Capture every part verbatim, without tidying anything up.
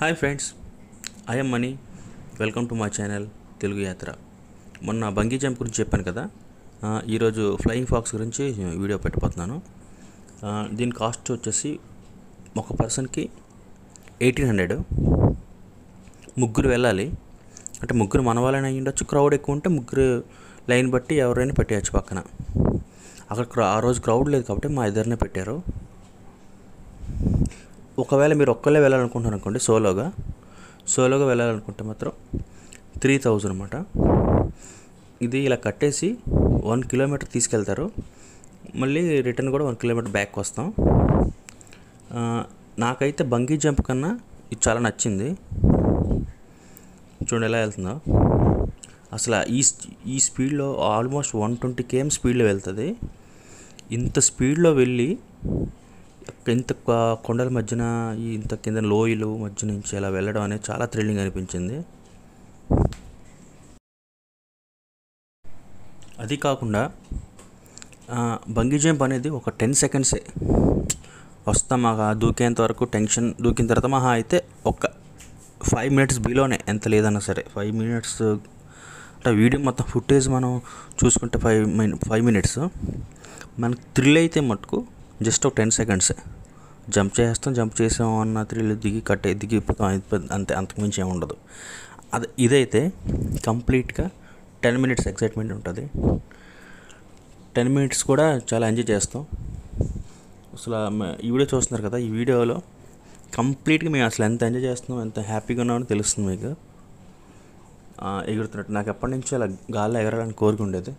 Hi friends, I am Mani. Welcome to my channel Telugu Yatra. మొన్న bungee jump గురించి చెప్పాను కదా, ఈరోజు ఫ్లయింగ్ ఫాక్స్ గురించి వీడియో పెట్టబోతున్నాను. దీని కాస్ట్ వచ్చేసి ఒక పర్సన్కి ఎయిటీన్ హండ్రెడ్. ముగ్గురు వెళ్ళాలి అంటే ముగ్గురు మన వాళ్ళని అయ్యి ఉండొచ్చు. క్రౌడ్ ఎక్కువ ఉంటే ముగ్గురు లైన్ బట్టి ఎవరైనా పెట్టేయచ్చు పక్కన. అక్కడ ఆ రోజు క్రౌడ్ లేదు కాబట్టి మా ఇద్దరినే పెట్టారు. ఒకవేళ మీరు ఒక్కళ్ళే వెళ్ళాలనుకుంటున్నారు అనుకోండి, సోలోగా సోలోగా వెళ్ళాలనుకుంటే మాత్రం త్రీ థౌజండ్ అనమాట. ఇది ఇలా కట్టేసి వన్ కిలోమీటర్ తీసుకెళ్తారు, మళ్ళీ రిటర్న్ కూడా వన్ కిలోమీటర్ బ్యాక్ వస్తాం. నాకైతే బంగీ జంప్ కన్నా ఇది చాలా నచ్చింది. చూడండి ఎలా వెళ్తుందో. అసలు ఈ ఈ స్పీడ్లో ఆల్మోస్ట్ వన్ ట్వంటీ కేఎం స్పీడ్లో వెళ్తుంది. ఇంత స్పీడ్లో వెళ్ళి ఇంత కొండల మధ్యన ఇంత కింద లోయలు మధ్య నుంచి అలా వెళ్ళడం అనేది చాలా థ్రిల్లింగ్ అనిపించింది. అది కాకుండా బంగీ జంప్ అనేది ఒక టెన్ సెకండ్సే వస్తాం. మాకు దూకేంత వరకు టెన్షన్, దూకిన తర్వాత మహా అయితే ఒక ఫైవ్ మినిట్స్ బిలోనే, ఎంత లేదన్నా సరే ఫైవ్ మినిట్స్ అంటే వీడియో మొత్తం ఫుటేజ్ మనం చూసుకుంటే ఫైవ్ మిన్ ఫైవ్ మినిట్స్ మనకు థ్రిల్ అయితే మటుకు జస్ట్ ఒక టెన్ సెకండ్సే. జంప్ చేస్తాం, జంప్ చేసాం అన్న థ్రిల్, దిగి కట్టే దిగిపోతాం అంతే, అంతకుమించి ఏమి ఉండదు. అది ఇదైతే కంప్లీట్గా టెన్ మినిట్స్ ఎక్సైట్మెంట్ ఉంటుంది. టెన్ మినిట్స్ కూడా చాలా ఎంజాయ్ చేస్తాం. అసలు ఈ వీడియో చూస్తున్నారు కదా, ఈ వీడియోలో కంప్లీట్గా మేము అసలు ఎంత ఎంజాయ్ చేస్తున్నాం, ఎంత హ్యాపీగా ఉన్నామని తెలుస్తుంది మీకు. ఎగురుతున్నట్టు నాకు ఎప్పటి నుంచో అలా గాల్లో ఎగరాలని కోరుకుండేది.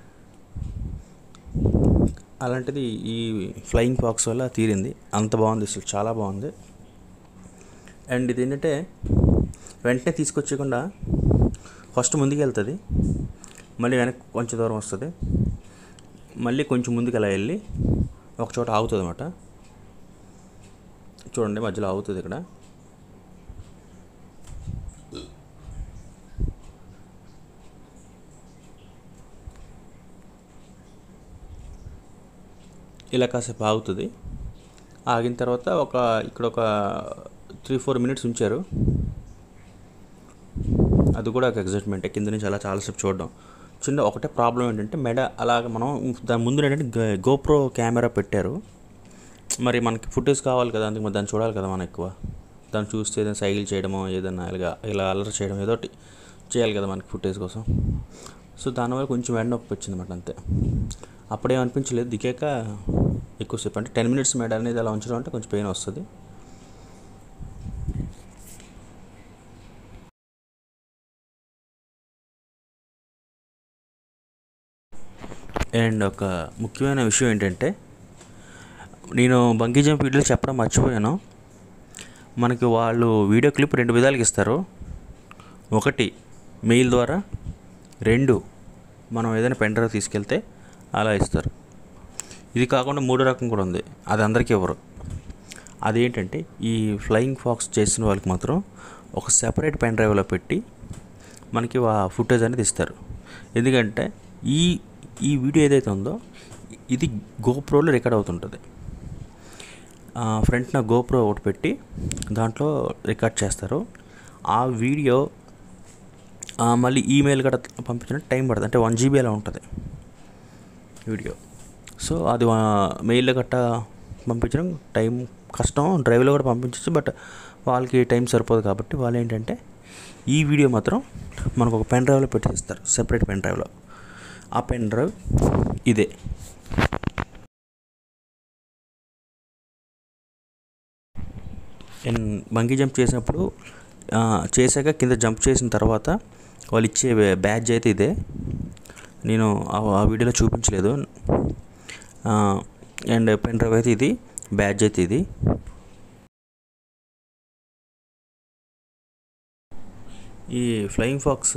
అలాంటిది ఈ ఫ్లయింగ్ ఫాక్స్ వల్ల తీరింది. అంత బాగుంది, అసలు చాలా బాగుంది. అండ్ ఇది ఏంటంటే వెంటనే తీసుకొచ్చకుండా ఫస్ట్ ముందుకు వెళ్తుంది, మళ్ళీ వెనక్కి కొంచెం దూరం వస్తుంది, మళ్ళీ కొంచెం ముందుకు అలా వెళ్ళి ఒక చోట ఆగుతుంది అన్నమాట. చూడండి మధ్యలో ఆగుతుంది ఇక్కడ. ఇలా కాసేపు ఆగుతుంది. ఆగిన తర్వాత ఒక ఇక్కడ ఒక త్రీ ఫోర్ మినిట్స్ ఉంచారు. అది కూడా ఒక ఎగ్జైట్మెంటే, కింద నుంచి అలా చాలాసేపు చూడడం. చిన్న ఒకటే ప్రాబ్లం ఏంటంటే మెడ అలాగ మనం దాని ముందు ఏంటంటే గోప్రో కెమెరా పెట్టారు. మరి మనకి ఫుటేజ్ కావాలి కదా, అందుకు మరి దాన్ని చూడాలి కదా మనం ఎక్కువ. దాన్ని చూస్తే ఏదైనా సైకిల్ చేయడమో ఏదైనా ఇలాగా ఇలా అల్లరి చేయడం ఏదో ఒకటి చేయాలి కదా మనకి ఫుటేజ్ కోసం. సో దానివల్ల కొంచెం ఎండ నొప్పి వచ్చింది అన్నమాట, అంతే. అప్పుడేం అనిపించలేదు. దిగాక ఎక్కువసేపు అంటే టెన్ మినిట్స్ మెడ అనేది అలా ఉంచడం అంటే కొంచెం పెయిన్ వస్తుంది. అండ్ ఒక ముఖ్యమైన విషయం ఏంటంటే, నేను బంగీ జంప్ వీడియోలో చెప్పడం మర్చిపోయాను. మనకి వాళ్ళు వీడియో క్లిప్ రెండు విధాలుగా ఇస్తారు. ఒకటి మెయిల్ ద్వారా, రెండు మనం ఏదైనా పెన్ డ్రైవ్ తీసుకెళ్తే అలా ఇస్తారు. ఇది కాకుండా మూడో రకం కూడా ఉంది, అది అందరికీ ఇవ్వరు. అదేంటంటే ఈ ఫ్లయింగ్ ఫాక్స్ చేసిన వాళ్ళకి మాత్రం ఒక సెపరేట్ పెన్ డ్రైవ్లో పెట్టి మనకి ఆ ఫుటేజ్ అనేది ఇస్తారు. ఎందుకంటే ఈ ఈ వీడియో ఏదైతే ఉందో ఇది గోప్రోలో రికార్డ్ అవుతుంటుంది. ఫ్రంట్ నా గోప్రో ఒకటి పెట్టి దాంట్లో రికార్డ్ చేస్తారు. ఆ వీడియో మళ్ళీ ఈమెయిల్ కూడా పంపించడానికి టైం పడుతుంది, అంటే వన్ జీబీ అలా ఉంటుంది వీడియో. సో అది మెయిల్లో గట్టా పంపించడం టైం కష్టం, డ్రైవ్లో కూడా పంపించవచ్చు, బట్ వాళ్ళకి టైం సరిపోదు కాబట్టి వాళ్ళు ఏంటంటే ఈ వీడియో మాత్రం మనకు ఒక పెన్ డ్రైవ్లో పెట్టేస్తారు, సెపరేట్ పెన్ డ్రైవ్లో. ఆ పెన్ డ్రైవ్ ఇదే. అండ్ బంగీ జంప్ చేసినప్పుడు చేశాక కింద జంప్ చేసిన తర్వాత వాళ్ళు ఇచ్చే బ్యాడ్జ్ అయితే ఇదే. నేను ఆ వీడియోలో చూపించలేదు. అండ్ పెన్ డ్రైవ్ అయితే ఇది, బ్యాడ్జ్ అయితే ఇది. ఈ ఫ్లయింగ్ ఫాక్స్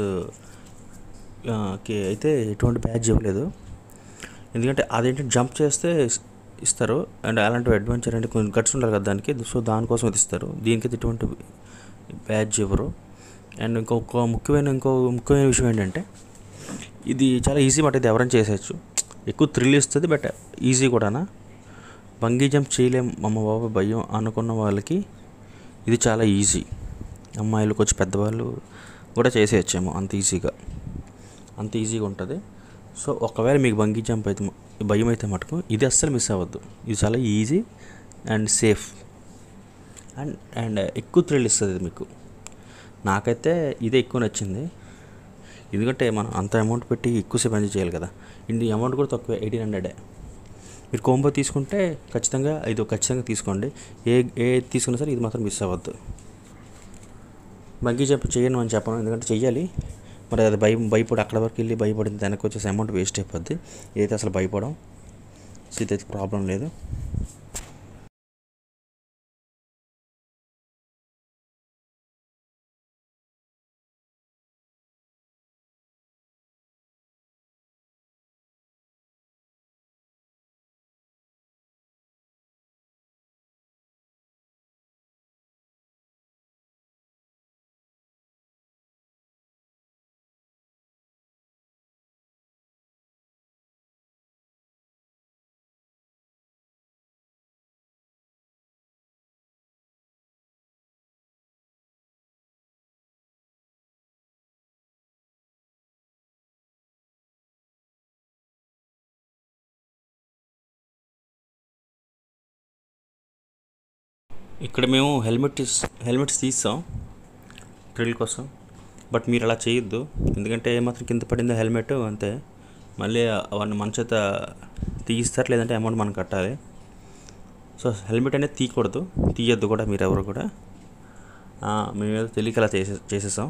కి అయితే ఎటువంటి బ్యాడ్జ్ ఇవ్వలేదు, ఎందుకంటే అదేంటంటే జంప్ చేస్తే ఇస్తారు. అండ్ అలాంటి అడ్వెంచర్ అంటే కొంచెం గట్స్ ఉండాలి కదా దానికి, సో దానికోసం ఇది ఇస్తారు. దీనికైతే ఎటువంటి బ్యాడ్జ్ ఇవ్వరు. అండ్ ఇంకొక ముఖ్యమైన ఇంకో ముఖ్యమైన విషయం ఏంటంటే ఇది చాలా ఈజీ మాట, ఇది ఎవరైనా చేసేయచ్చు. ఎక్కువ థ్రిల్ ఇస్తుంది, బట్ ఈజీ కూడానా. బంగీ జంప్ చేయలేం అమ్మ బాబా భయం అనుకున్న వాళ్ళకి ఇది చాలా ఈజీ. అమ్మాయిలు కొంచెం పెద్దవాళ్ళు కూడా చేసేయచ్చేమో అంత ఈజీగా అంత ఈజీగా ఉంటుంది. సో ఒకవేళ మీకు బంగీ జంప్ అయితే భయం అయితే మటుకు ఇది అస్సలు మిస్ అవ్వద్దు. ఇది చాలా easy and safe and and ఎక్కువ థ్రిల్ ఇస్తుంది మీకు. నాకైతే ఇదే ఎక్కువ నచ్చింది, ఎందుకంటే మనం అంత అమౌంట్ పెట్టి ఎక్కువసేపు ఎంజాయ్ చేయాలి కదా. ఇండి అమౌంట్ కూడా తక్కువే, ఎయిటీన్ హండ్రెడే. మీరు కోంబో తీసుకుంటే ఖచ్చితంగా ఇది ఖచ్చితంగా తీసుకోండి. ఏ ఏ తీసుకున్నా సరే ఇది మాత్రం మిస్ అవ్వద్దు. బంగీ జంప్ చేయను అని చెప్పను, ఎందుకంటే చెయ్యాలి. మరి అది భయం భయపడి అక్కడ వరకు వెళ్ళి భయపడింది వెనక్కి వచ్చేసి అమౌంట్ వేస్ట్ అయిపోద్ది. ఇదైతే అసలు భయపడం, సో ఇదైతే ప్రాబ్లం లేదు. ఇక్కడ మేము హెల్మెట్ హెల్మెట్స్ తీస్తాం డ్రిల్ కోసం, బట్ మీరు అలా చేయొద్దు. ఎందుకంటే ఏమాత్రం కింద పడిందో హెల్మెట్ అంతే, మళ్ళీ అవన్నీ మన చేత తీయిస్తారు, లేదంటే అమౌంట్ మనం కట్టాలి. సో హెల్మెట్ అనేది తీయకూడదు, తీయొద్దు కూడా మీరు ఎవరు కూడా. మేమేదో తెలియక అలా చేసే చేసేసాం.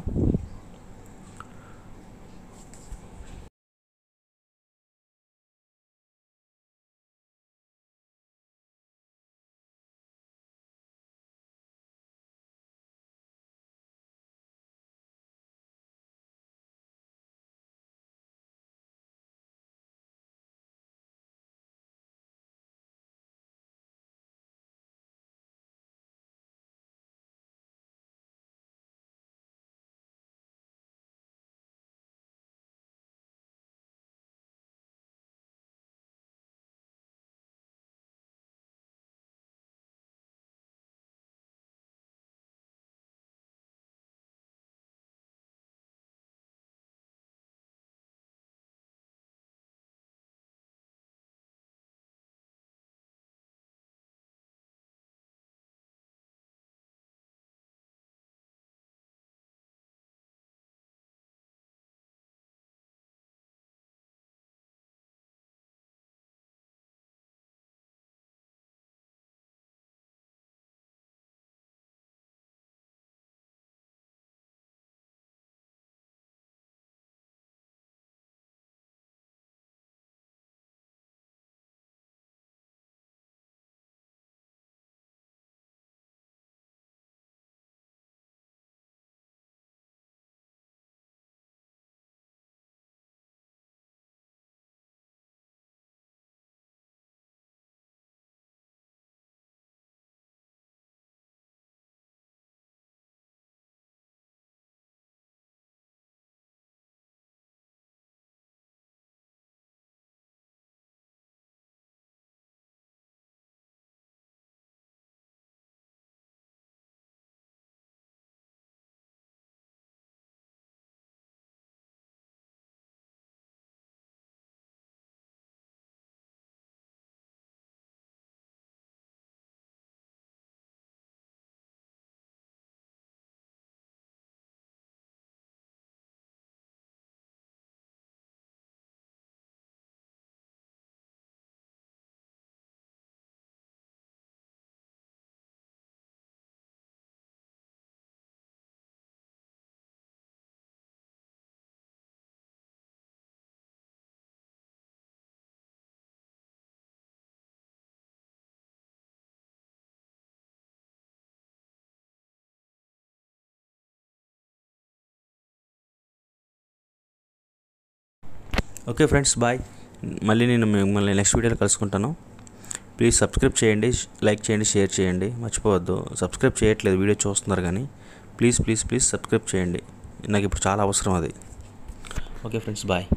Okay friends, bye. మళ్ళీ నేను మిమ్మల్ని నెక్స్ట్ వీడియోలో కలుసుకుంటాను. ప్లీజ్ సబ్స్క్రైబ్ చేయండి, లైక్ చేయండి, షేర్ చేయండి, మర్చిపోవద్దు. సబ్స్క్రైబ్ చేయట్లేదు, వీడియో చూస్తున్నారు కానీ ప్లీజ్ ప్లీజ్ ప్లీజ్ సబ్స్క్రైబ్ చేయండి, నాకు ఇప్పుడు చాలా అవసరం అది. Okay friends, bye.